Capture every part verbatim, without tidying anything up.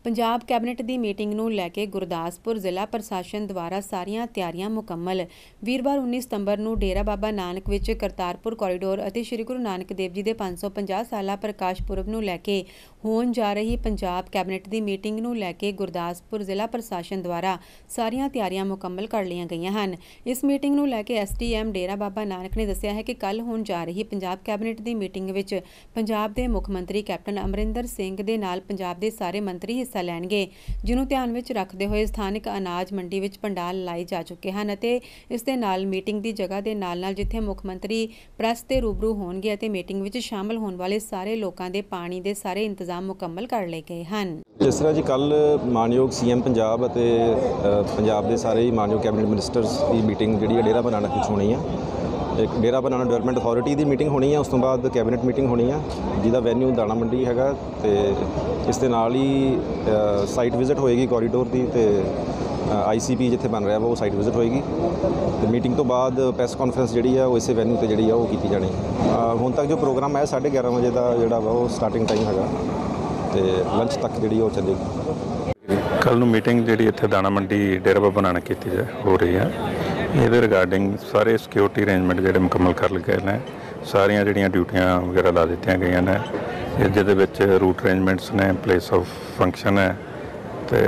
Punjab cabinet की meeting नूं लैके गुरदासपुर जिला प्रशासन द्वारा सारियां तैयारियां मुकम्मल। वीरवार उन्नीस सितंबर नूं डेरा बाबा नानक विच करतारपुर कॉरीडोर अते श्री गुरु नानक देव जी के पांच सौ पचास साला प्रकाश पुरब नूं लैके होण जा रही पंजाब कैबिनेट की मीटिंग नूं लैके गुरदासपुर जिला प्रशासन द्वारा सारियां तैयारियां मुकम्मल कर लईआं गईआं हन। इस मीटिंग नूं लैके S D M Dera Baba Nanak ने दस्सिया है कि कल होण जा रही पंजाब कैबिनेट की मीटिंग विच पंजाब के मुख मंत्री कैप्टन अमरिंदर सिंह दे नाल पंजाब के सारे मंत्री हिस्सा लैणगे, जिन्हों ध्यान विच रखते हुए स्थानिक अनाज मंडी विच पंडाल लाए जा चुके हैं। इस दे नाल मीटिंग की जगह के नाल नाल जिथे मुख मंत्री प्रैस ते रूबरू होणगे अते मीटिंग विच शामिल होने वाले सारे लोगों के पानी के सारे इंतजाम मुकम्मल कर लए गए हैं। जिस तरह जी कल मानयोग सी एम पंजाब अते पंजाब के सारे मानयोग कैबिनेट मिनिस्टर्स की मीटिंग जी डेरा बाबा नानक विच होनी है। एक डेरा बाबा नानक डेवलपमेंट अथॉरिटी की मीटिंग होनी है, उस तो बाद कैबिनेट मीटिंग होनी है जिसका वैन्यू दाणा मंडी हैगा ते इस दे नाल ही साइट विजिट होएगी कॉरीडोर की ते आई सी पी जिथे बन रहा वो साइट विजिट होएगी तो मीटिंग तो बाद प्रेस कॉन्फ्रेंस जी है वो इस वैन्यू पर जी वो की जानी। हुण तक जो प्रोग्राम है साढ़े ग्यारह बजे का जोड़ा वा वो स्टार्टिंग टाइम हैगा तो लंच तक जी वो चलेगी। कल नूं मीटिंग जी इत्थे दाणा मंडी डेरा बाबा नानक की हो रही है। ये रिगार्डिंग सारे सिक्योरिटी अरेंजमेंट जोड़े मुकम्मल कर गए हैं। सारिया जिहड़ियां ड्यूटियां वगैरह ला दी गई हैं। जिहदे विच रूट अरेंजमेंट्स ने, प्लेस ऑफ फंक्शन है तो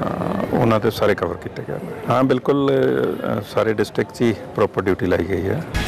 उन्होंने सारे कवर किए गए। हाँ बिल्कुल सारे डिस्ट्रिक्ट ही प्रॉपर ड्यूटी लाई गई है।